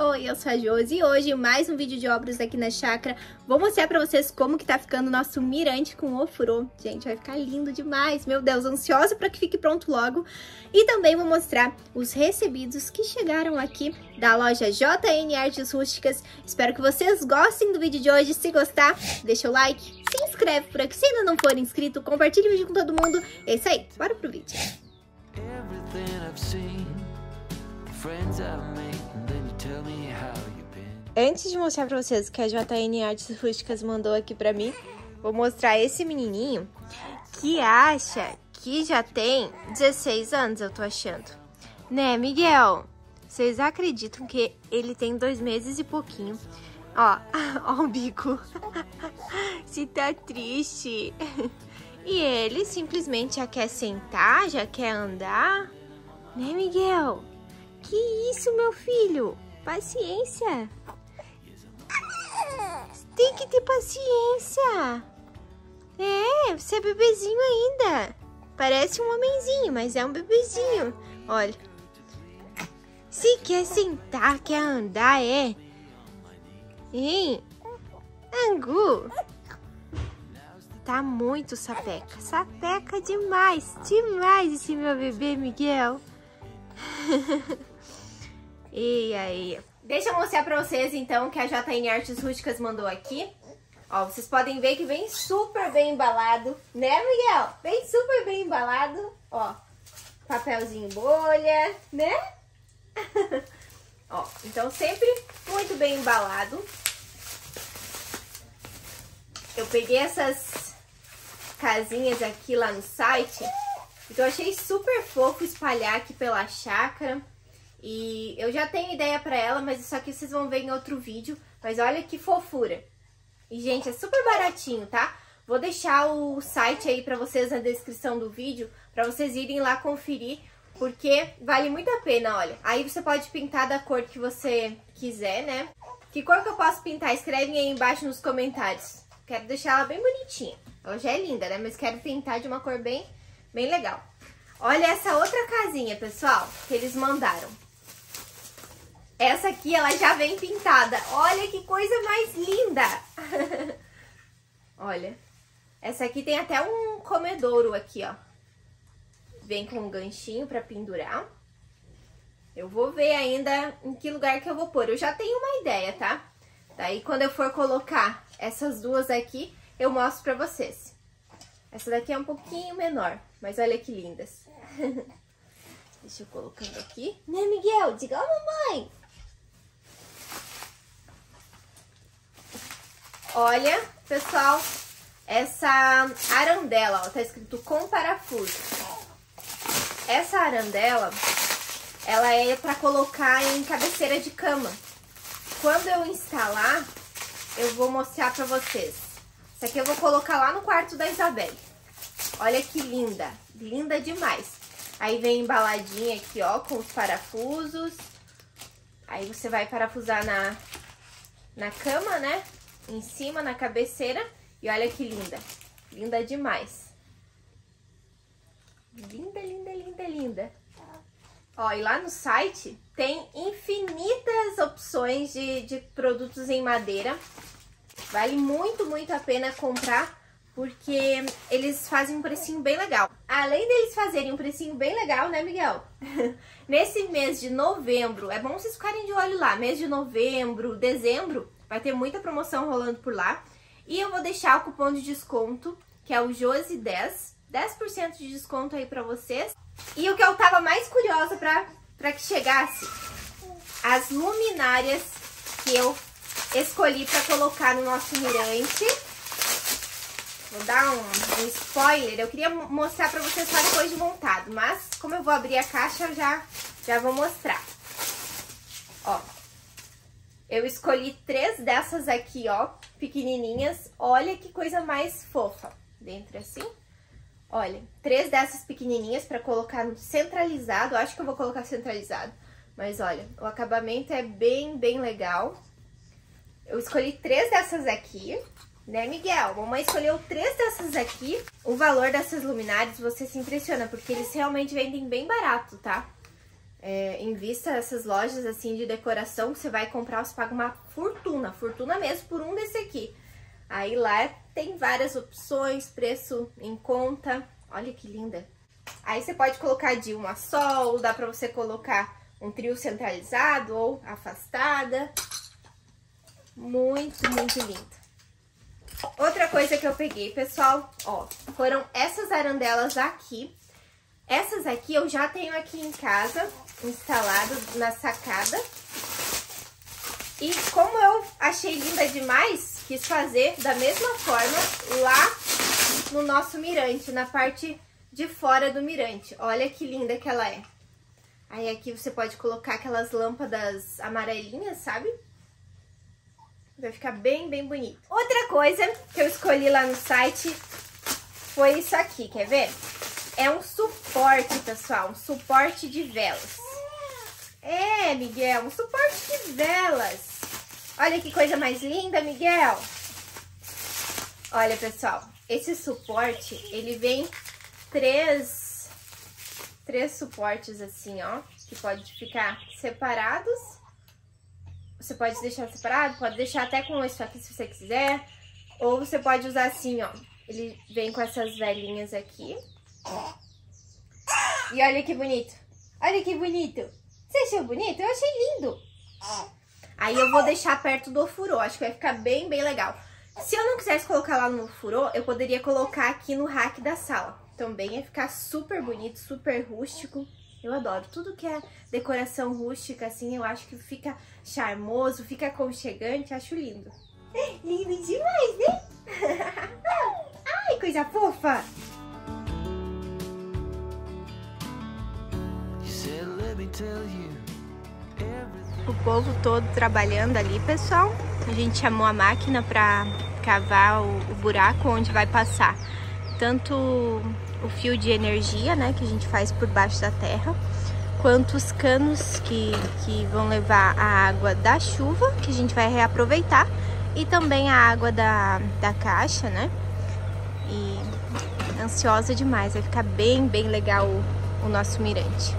Oi, eu sou a Josi e hoje mais um vídeo de obras aqui na chácara. Vou mostrar pra vocês como que tá ficando o nosso mirante com ofurô. Gente, vai ficar lindo demais, meu Deus, ansiosa pra que fique pronto logo. E também vou mostrar os recebidos que chegaram aqui da loja JN Artes Rústicas. Espero que vocês gostem do vídeo de hoje. Se gostar, deixa o like, se inscreve por aqui se ainda não for inscrito, compartilha o vídeo com todo mundo. É isso aí, bora pro vídeo. Antes de mostrar pra vocês o que a JN Artes Rústicas mandou aqui pra mim, vou mostrar esse menininho que acha que já tem 16 anos, eu tô achando. Né, Miguel? Vocês acreditam que ele tem 2 meses e pouquinho? Ó, ó o bico. Se tá triste. E ele simplesmente já quer sentar, já quer andar. Né, Miguel? Que isso, meu filho? Paciência. Tem que ter paciência. É, você é bebezinho ainda. Parece um homenzinho, mas é um bebezinho. Olha. Se quer sentar, quer andar, é. Hein? Angu. Tá muito sapeca. Sapeca demais. Demais esse meu bebê, Miguel. E aí? Deixa eu mostrar pra vocês, então, que a JN Artes Rústicas mandou aqui. Ó, vocês podem ver que vem super bem embalado, né, Miguel? Vem super bem embalado, ó. Papelzinho bolha, né? Ó, então sempre muito bem embalado. Eu peguei essas casinhas aqui lá no site, então eu achei super fofo espalhar aqui pela chácara. E eu já tenho ideia pra ela, mas isso aqui vocês vão ver em outro vídeo. Mas olha que fofura. E, gente, é super baratinho, tá? Vou deixar o site aí pra vocês na descrição do vídeo, pra vocês irem lá conferir, porque vale muito a pena, olha. Aí você pode pintar da cor que você quiser, né? Que cor que eu posso pintar? Escrevem aí embaixo nos comentários. Quero deixar ela bem bonitinha. Ela já é linda, né? Mas quero pintar de uma cor bem legal. Olha essa outra casinha, pessoal, que eles mandaram. Essa aqui, ela já vem pintada. Olha que coisa mais linda! Olha. Essa aqui tem até um comedouro aqui, ó. Vem com um ganchinho pra pendurar. Eu vou ver ainda em que lugar que eu vou pôr. Eu já tenho uma ideia, tá? Daí, quando eu for colocar essas duas aqui, eu mostro pra vocês. Essa daqui é um pouquinho menor, mas olha que lindas. Deixa eu colocando aqui. Né, Miguel? Diga, ó, mamãe! Olha, pessoal, essa arandela, ó, tá escrito com parafuso. Essa arandela, ela é pra colocar em cabeceira de cama. Quando eu instalar, eu vou mostrar pra vocês. Essa aqui eu vou colocar lá no quarto da Isabelle. Olha que linda, linda demais. Aí vem embaladinha aqui, ó, com os parafusos. Aí você vai parafusar na cama, né? Em cima, na cabeceira. E olha que linda. Linda demais. Linda, linda, linda, linda. Ó, e lá no site tem infinitas opções de produtos em madeira. Vale muito, muito a pena comprar, porque eles fazem um precinho bem legal. Além deles fazerem um precinho bem legal, né, Miguel? Nesse mês de novembro, é bom vocês ficarem de olho lá. Mês de novembro, dezembro, vai ter muita promoção rolando por lá. E eu vou deixar o cupom de desconto, que é o Josi10. 10% de desconto aí pra vocês. E o que eu tava mais curiosa pra que chegasse, as luminárias que eu escolhi pra colocar no nosso mirante. Vou dar um spoiler, eu queria mostrar pra vocês só depois de montado, mas como eu vou abrir a caixa, eu já vou mostrar. Ó, eu escolhi 3 dessas aqui, ó, pequenininhas. Olha que coisa mais fofa. Dentro assim. Olha, 3 dessas pequenininhas pra colocar no centralizado. Acho que eu vou colocar centralizado. Mas olha, o acabamento é bem legal. Eu escolhi 3 dessas aqui, né, Miguel? Mamãe escolheu 3 dessas aqui. O valor dessas luminárias, você se impressiona, porque eles realmente vendem bem barato, tá? invista nessas lojas assim de decoração que você vai comprar, você paga uma fortuna, fortuna mesmo por um desse aqui. Aí lá tem várias opções, preço em conta. Olha que linda. Aí você pode colocar de uma só, ou dá pra você colocar um trio centralizado ou afastada. Muito, muito lindo. Outra coisa que eu peguei, pessoal, ó, foram essas arandelas aqui. Essas aqui eu já tenho aqui em casa, instalado na sacada. E como eu achei linda demais, quis fazer da mesma forma lá no nosso mirante, na parte de fora do mirante. Olha que linda que ela é. Aí aqui você pode colocar aquelas lâmpadas amarelinhas, sabe? Vai ficar bem, bem bonito. Outra coisa que eu escolhi lá no site foi isso aqui, quer ver? É um suporte, pessoal, um suporte de velas. É, Miguel, um suporte de velas. Olha que coisa mais linda, Miguel. Olha, pessoal, esse suporte, ele vem três suportes assim, ó, que pode ficar separados. Você pode deixar separado, pode deixar até com isso aqui se você quiser. Ou você pode usar assim, ó. Ele vem com essas velinhas aqui. E olha que bonito. Olha que bonito. Você achou bonito? Eu achei lindo. Aí eu vou deixar perto do ofurô. Acho que vai ficar bem, bem legal. Se eu não quisesse colocar lá no ofurô, eu poderia colocar aqui no rack da sala. Também ia ficar super bonito, super rústico. Eu adoro. Tudo que é decoração rústica, assim, eu acho que fica charmoso, fica aconchegante. Acho lindo. Lindo demais, né? Ai, coisa fofa! O povo todo trabalhando ali, pessoal. A gente chamou a máquina para cavar o buraco onde vai passar tanto o fio de energia, né, que a gente faz por baixo da terra, quanto os canos que vão levar a água da chuva, que a gente vai reaproveitar, e também a água da caixa, né? E ansiosa demais, vai ficar bem, bem legal o nosso mirante.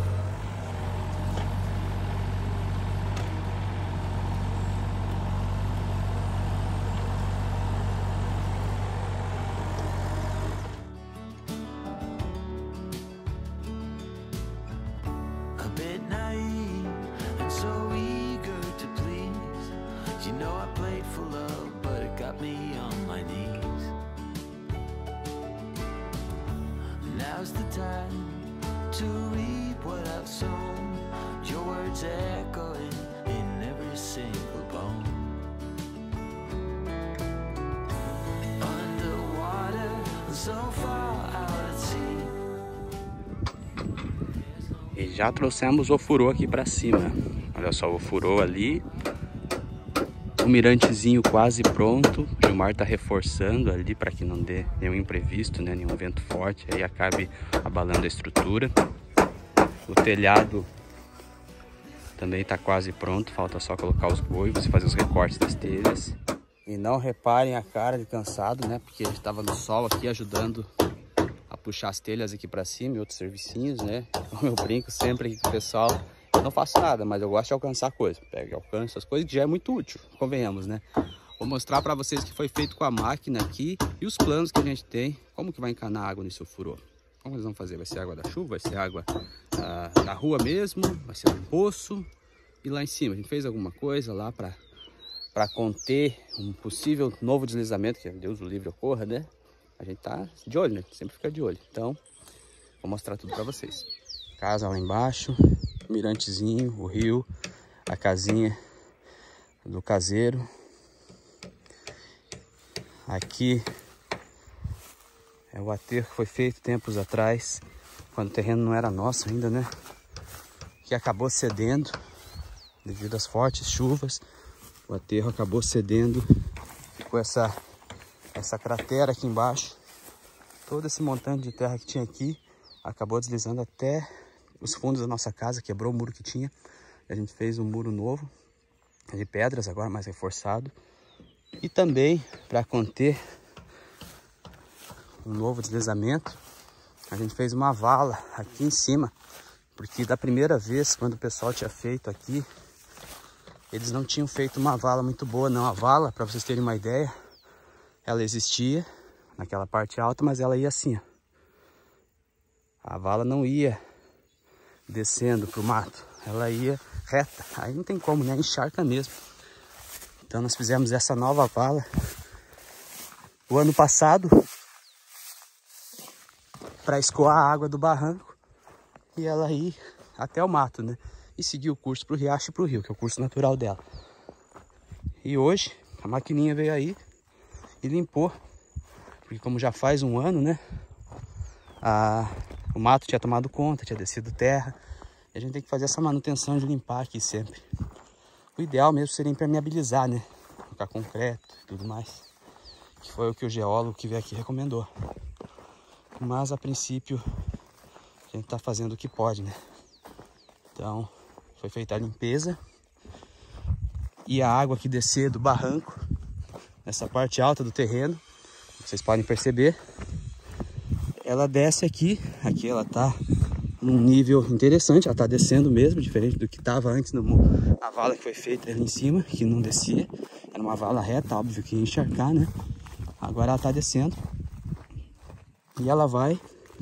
Now's the time to reap what I've sown. Your words echoing in every single bone. Underwater, so far out at sea. E já trouxemos o ofurô aqui pra cima. Olha só o ofurô ali. O mirantezinho quase pronto. O Gilmar tá reforçando ali para que não dê nenhum imprevisto, né? Nenhum vento forte, aí acabe abalando a estrutura. O telhado também tá quase pronto, falta só colocar os goivos e fazer os recortes das telhas. E não reparem a cara de cansado, né? Porque ele estava no sol aqui ajudando a puxar as telhas aqui para cima e outros servicinhos, né? Como eu brinco sempre aqui com o pessoal. Eu não faço nada, mas eu gosto de alcançar coisas. Pego, alcanço as coisas que já é muito útil, convenhamos, né? Vou mostrar para vocês o que foi feito com a máquina aqui e os planos que a gente tem. Como que vai encanar água nesse ofurô? Como eles vão fazer? Vai ser água da chuva? Vai ser água da rua mesmo? Vai ser um poço? E lá em cima, a gente fez alguma coisa lá para conter um possível novo deslizamento, que Deus o livre ocorra, né? A gente tá de olho, né? Sempre fica de olho. Então, vou mostrar tudo para vocês. Casa lá embaixo. Mirantezinho, o rio, a casinha do caseiro. Aqui é o aterro que foi feito tempos atrás, quando o terreno não era nosso ainda, né? Que acabou cedendo devido às fortes chuvas. O aterro acabou cedendo, ficou essa cratera aqui embaixo. Todo esse montante de terra que tinha aqui acabou deslizando até os fundos da nossa casa, quebrou o muro que tinha. A gente fez um muro novo, de pedras, agora mais reforçado. E também, para conter um novo deslizamento, a gente fez uma vala aqui em cima, Porque da primeira vez, quando o pessoal tinha feito aqui, eles não tinham feito uma vala muito boa, não. A vala, para vocês terem uma ideia, ela existia naquela parte alta, mas ela ia assim, ó. A vala não ia descendo pro mato, ela ia reta. Aí não tem como, né? Encharca mesmo. Então nós fizemos essa nova vala o ano passado para escoar a água do barranco e ela ir até o mato, né? E seguir o curso pro riacho e pro rio, que é o curso natural dela. E hoje a maquininha veio aí e limpou, porque como já faz um ano, né? O mato tinha tomado conta, tinha descido terra. E a gente tem que fazer essa manutenção de limpar aqui sempre. O ideal mesmo seria impermeabilizar, né? Colocar concreto e tudo mais. Que foi o que o geólogo que veio aqui recomendou. Mas a princípio a gente tá fazendo o que pode, né? Então foi feita a limpeza. E a água que descer do barranco, nessa parte alta do terreno, vocês podem perceber, ela desce aqui. Aqui ela tá num nível interessante, ela tá descendo mesmo, diferente do que estava antes na vala que foi feita ali em cima, que não descia. Era uma vala reta, óbvio que ia encharcar, né? Agora ela tá descendo. E ela vai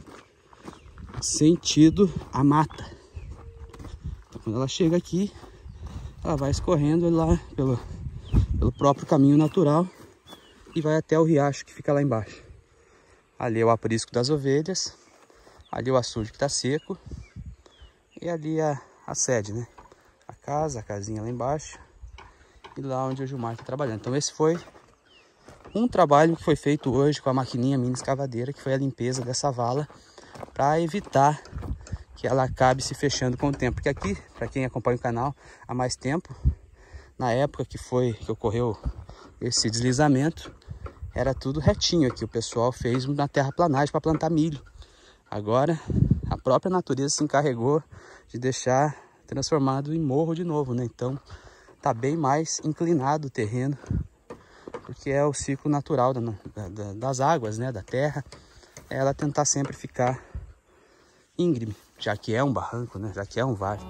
sentido a mata. Então quando ela chega aqui, ela vai escorrendo lá pelo próprio caminho natural e vai até o riacho que fica lá embaixo. Ali é o aprisco das ovelhas, ali é o açude que está seco e ali a sede, né? A casa, a casinha lá embaixo e lá onde o Gilmar está trabalhando. Então esse foi um trabalho que foi feito hoje com a maquininha mini escavadeira, que foi a limpeza dessa vala para evitar que ela acabe se fechando com o tempo. Porque aqui, para quem acompanha o canal há mais tempo, na época que ocorreu esse deslizamento, era tudo retinho aqui. O pessoal fez uma terraplanagem para plantar milho. Agora, a própria natureza se encarregou de deixar transformado em morro de novo, né? Então, tá bem mais inclinado o terreno, porque é o ciclo natural das águas, né? Da terra. É ela tentar sempre ficar íngreme, já que é um barranco, né? Já que é um vale.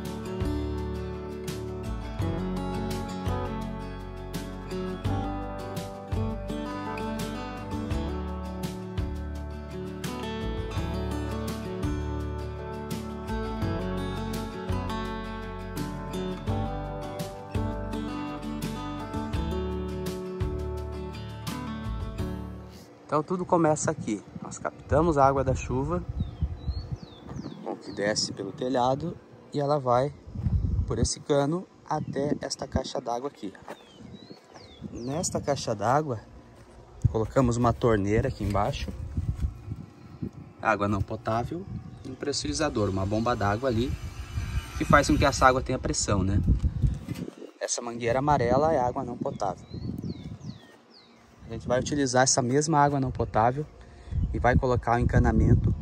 Então tudo começa aqui. Nós captamos a água da chuva, que desce pelo telhado, e ela vai por esse cano até esta caixa d'água aqui. Nesta caixa d'água, colocamos uma torneira aqui embaixo, água não potável, e um pressurizador, uma bomba d'água ali, que faz com que essa água tenha pressão, né? Essa mangueira amarela é água não potável. A gente vai utilizar essa mesma água não potável e vai colocar o encanamento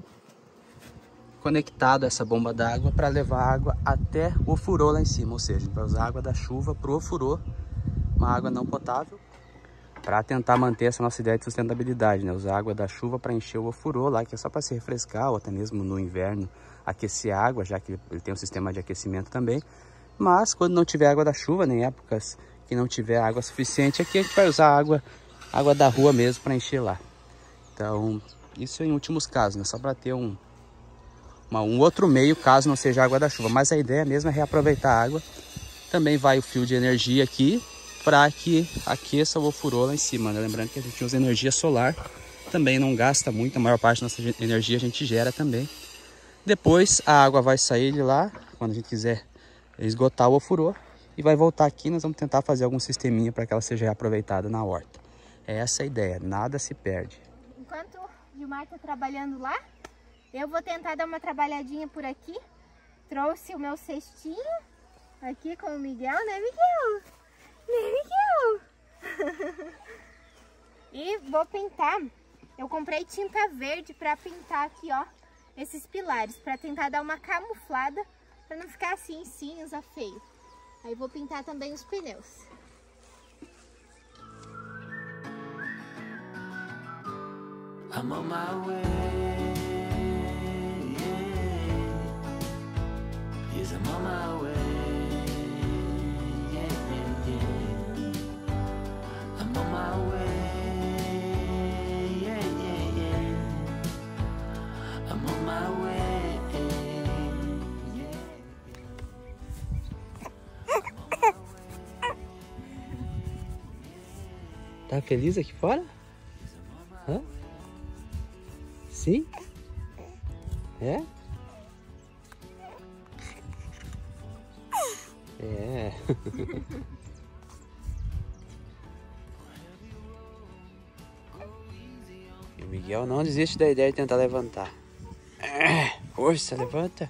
conectado a essa bomba d'água para levar água até o ofurô lá em cima. Ou seja, a gente vai usar a água da chuva para o ofurô, uma água não potável, para tentar manter essa nossa ideia de sustentabilidade, né? Usar a água da chuva para encher o ofurô lá, que é só para se refrescar, ou até mesmo no inverno aquecer a água, já que ele tem um sistema de aquecimento também. Mas quando não tiver água da chuva, nem épocas que não tiver água suficiente, aqui a gente vai usar água da rua mesmo para encher lá. Então, isso em últimos casos, né? Só para ter um outro meio caso não seja água da chuva. Mas a ideia mesmo é reaproveitar a água. Também vai o fio de energia aqui para que aqueça o ofurô lá em cima, né? Lembrando que a gente usa energia solar, também não gasta muito, a maior parte da nossa energia a gente gera também. Depois a água vai sair de lá, quando a gente quiser esgotar o ofurô, e vai voltar aqui. Nós vamos tentar fazer algum sisteminha para que ela seja reaproveitada na horta. É essa a ideia, nada se perde. Enquanto o Gilmar está trabalhando lá, eu vou tentar dar uma trabalhadinha por aqui. Trouxe o meu cestinho aqui com o Miguel, né, Miguel? Né, Miguel? E vou pintar. Eu comprei tinta verde para pintar aqui, ó, esses pilares, para tentar dar uma camuflada, para não ficar assim cinza, feio. Aí vou pintar também os pneus. I'm on my way, yeah. 'cause I'm on my way. Yeah, yeah, yeah. I'm on my way. Yeah, yeah, yeah. I'm on my way. Tá feliz aqui fora? Hã? Sim? É? É. E o Miguel não desiste da ideia de tentar levantar. Força, levanta.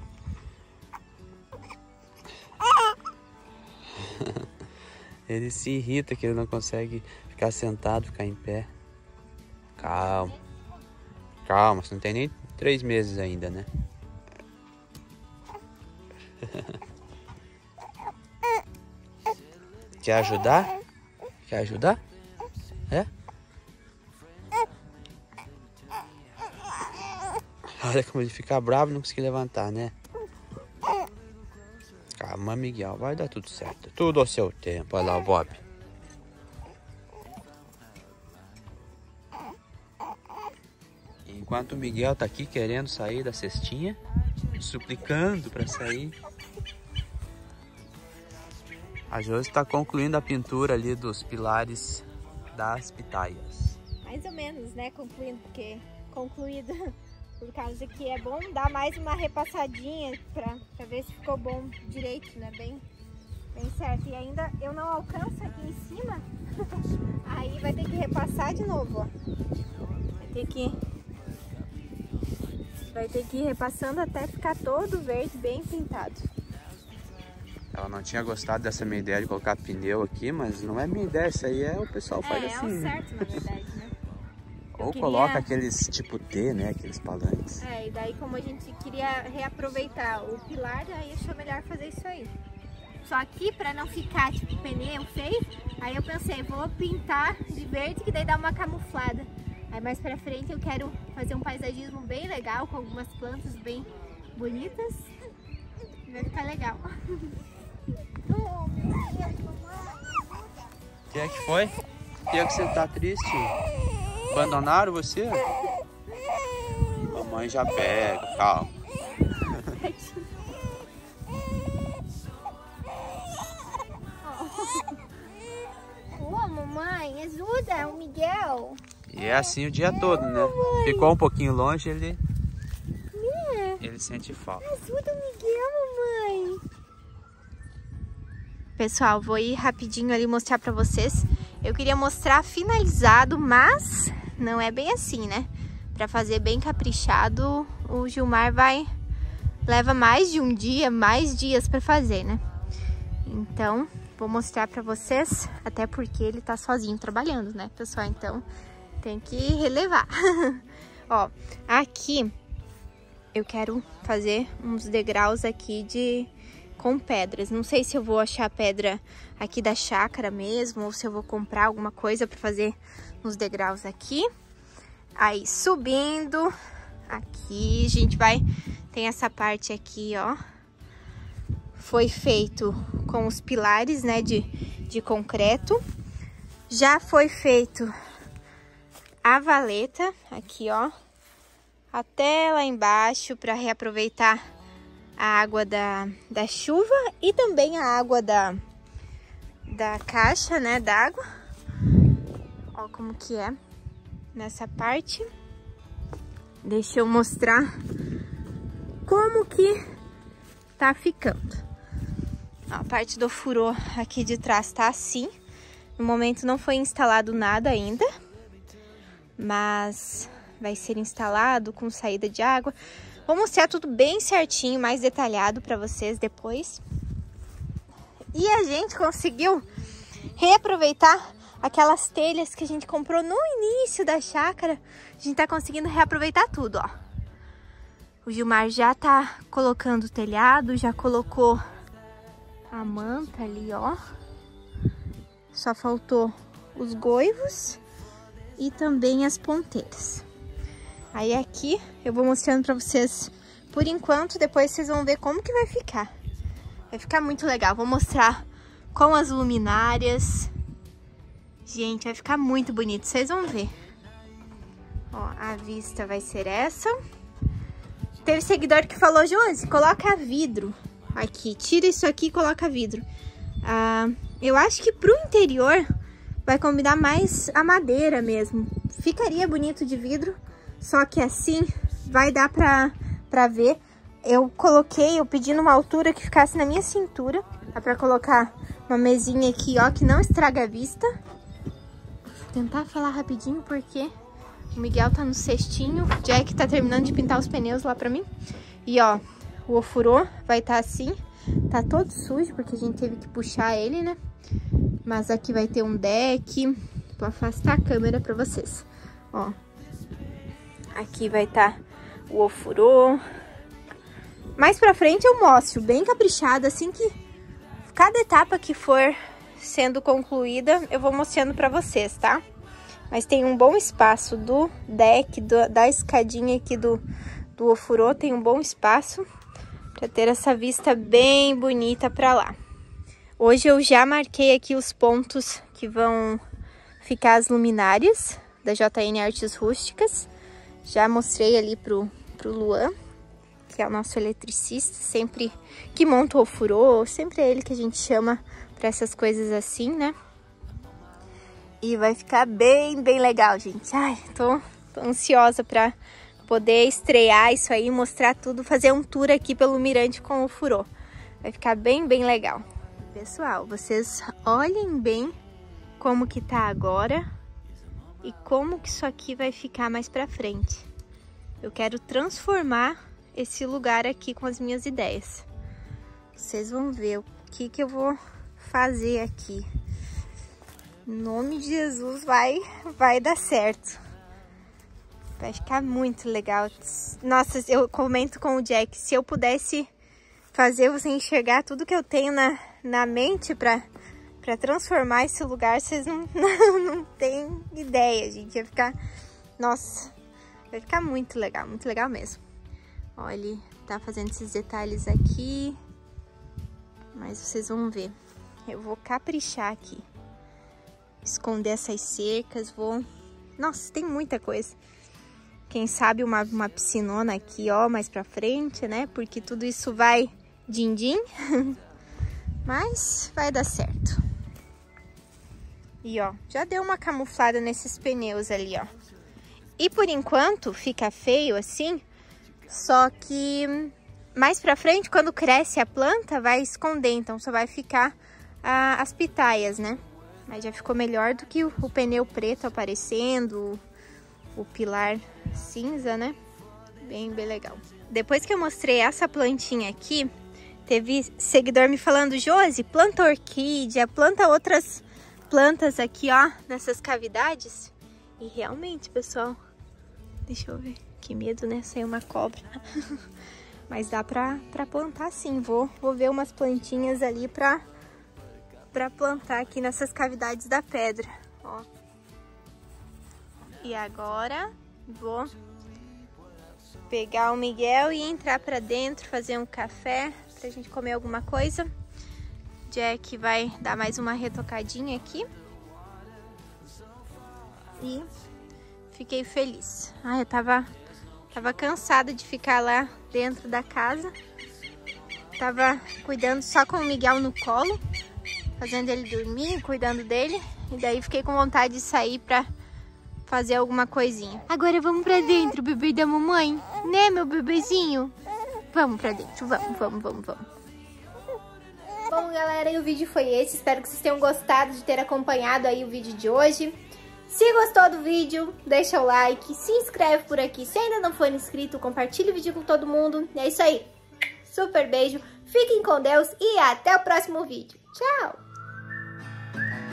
Ele se irrita que ele não consegue ficar sentado, ficar em pé. Calma. Calma, você não tem nem 3 meses ainda, né? Quer ajudar? Quer ajudar? É? Olha como ele fica bravo e não consegue levantar, né? Calma, Miguel, vai dar tudo certo. Tudo ao seu tempo. Olha lá o Bob. Enquanto o Miguel tá aqui querendo sair da cestinha, suplicando para sair, a Josi está concluindo a pintura ali dos pilares das pitaias. Mais ou menos, né? Concluída. Por causa que é bom dar mais uma repassadinha pra ver se ficou bom direito, né? Bem certo. E ainda eu não alcanço aqui em cima, aí vai ter que repassar de novo, ó. Vai ter que ir repassando até ficar todo verde, bem pintado. Ela não tinha gostado dessa minha ideia de colocar pneu aqui, mas não é minha ideia, isso aí o pessoal faz assim. É o certo, na verdade, né? Ou coloca aqueles tipo T, né? Aqueles palanques. E daí como a gente queria reaproveitar o pilar, aí achou melhor fazer isso aí. Só que pra não ficar tipo pneu feio, aí eu pensei, vou pintar de verde que daí dá uma camuflada. Aí mais pra frente eu quero fazer um paisagismo bem legal, com algumas plantas bem bonitas. Vai ficar legal. O que é que foi? O que é que você tá triste? Abandonaram você? Mamãe já pega, calma. Ô, mamãe, ajuda o Miguel. E é assim o dia todo, né? Ficou um pouquinho longe, ele sente falta. Ajuda o Miguel, mamãe. Pessoal, vou ir rapidinho ali mostrar pra vocês. Eu queria mostrar finalizado, mas não é bem assim, né? Pra fazer bem caprichado, o Gilmar leva mais de um dia, mais dias pra fazer, né? Então, vou mostrar pra vocês, até porque ele tá sozinho trabalhando, né, pessoal? Então, tem que relevar. Ó, aqui eu quero fazer uns degraus aqui com pedras. Não sei se eu vou achar pedra aqui da chácara mesmo, ou se eu vou comprar alguma coisa pra fazer nos degraus aqui. Aí, subindo, aqui a gente tem essa parte aqui, ó. Foi feito com os pilares, né, de concreto. Já foi feito a valeta, aqui, ó, até lá embaixo, para reaproveitar a água da chuva e também a água da caixa, né, d'água. Ó como que é nessa parte. Deixa eu mostrar como que tá ficando. Ó, a parte do furô aqui de trás tá assim. No momento não foi instalado nada ainda, mas vai ser instalado com saída de água. Vou mostrar tudo bem certinho, mais detalhado para vocês depois. E a gente conseguiu reaproveitar aquelas telhas que a gente comprou no início da chácara. A gente tá conseguindo reaproveitar tudo, ó. O Gilmar já tá colocando o telhado, já colocou a manta ali, ó. Só faltou os goivos e também as ponteiras. Aí aqui eu vou mostrando pra vocês por enquanto, depois vocês vão ver como que vai ficar. Vai ficar muito legal. Vou mostrar com as luminárias. Gente, vai ficar muito bonito, vocês vão ver. Ó, a vista vai ser essa. Teve seguidor que falou, Josi, coloca vidro aqui. Tira isso aqui e coloca vidro. Eu acho que pro interior vai combinar mais a madeira mesmo. Ficaria bonito de vidro, só que assim vai dar pra ver. Eu pedi numa altura que ficasse na minha cintura. Dá pra colocar uma mesinha aqui, ó, que não estraga a vista. Vou tentar falar rapidinho porque o Miguel tá no cestinho. O Jack tá terminando de pintar os pneus lá pra mim. E ó, o ofurô vai estar assim. Tá todo sujo porque a gente teve que puxar ele, né? Mas aqui vai ter um deck. Vou afastar a câmera pra vocês. Ó, aqui vai estar o ofurô. Mais pra frente eu mostro, bem caprichado, assim que cada etapa que for sendo concluída, eu vou mostrando pra vocês, tá? Mas tem um bom espaço do deck, da escadinha aqui do ofurô, tem um bom espaço pra ter essa vista bem bonita pra lá. Hoje eu já marquei aqui os pontos que vão ficar as luminárias da JN Artes Rústicas. Já mostrei ali pro Luan, que é o nosso eletricista, sempre que monta o ofurô, sempre é ele que a gente chama para essas coisas assim, né? E vai ficar bem legal, gente. Ai, tô ansiosa para poder estrear isso aí, mostrar tudo, fazer um tour aqui pelo mirante com o ofurô. Vai ficar bem legal. Pessoal, vocês olhem bem como que tá agora e como que isso aqui vai ficar mais pra frente. Eu quero transformar esse lugar aqui com as minhas ideias. Vocês vão ver o que eu vou fazer aqui. Em nome de Jesus, vai dar certo. Vai ficar muito legal. Nossa, eu comento com o Jack, se eu pudesse fazer você enxergar tudo que eu tenho na mente pra transformar esse lugar, vocês não têm ideia, gente. Vai ficar, nossa, vai ficar muito legal mesmo. Ó, ele tá fazendo esses detalhes aqui, mas vocês vão ver. Eu vou caprichar aqui, esconder essas cercas, Nossa, tem muita coisa. Quem sabe uma piscinona aqui, ó, mais pra frente, né? Porque tudo isso vai din-din, mas vai dar certo. E ó, já deu uma camuflada nesses pneus ali, ó. E por enquanto fica feio assim, só que mais pra frente, quando cresce a planta, vai esconder, então só vai ficar as pitaias, né? Mas já ficou melhor do que o pneu preto aparecendo, o pilar cinza, né? Bem legal. Depois que eu mostrei essa plantinha aqui, teve seguidor me falando, Josi, planta orquídea, planta outras plantas aqui, ó, nessas cavidades. E realmente, pessoal, deixa eu ver, que medo, né? Saiu uma cobra. Mas dá pra plantar sim. Vou ver umas plantinhas ali pra plantar aqui nessas cavidades da pedra, ó. E agora vou pegar o Miguel e entrar pra dentro, fazer um café pra gente comer alguma coisa. Jack vai dar mais uma retocadinha aqui. E fiquei feliz. Ai, eu tava cansada de ficar lá dentro da casa. Tava cuidando só com o Miguel no colo, fazendo ele dormir, cuidando dele. E daí fiquei com vontade de sair pra fazer alguma coisinha. Agora vamos pra dentro, bebê da mamãe. Né, meu bebezinho? Vamos pra dentro, vamos. Bom, galera, e o vídeo foi esse. Espero que vocês tenham gostado de ter acompanhado aí o vídeo de hoje. Se gostou do vídeo, deixa o like, se inscreve por aqui. Se ainda não for inscrito, compartilha o vídeo com todo mundo. É isso aí. Super beijo, fiquem com Deus e até o próximo vídeo. Tchau!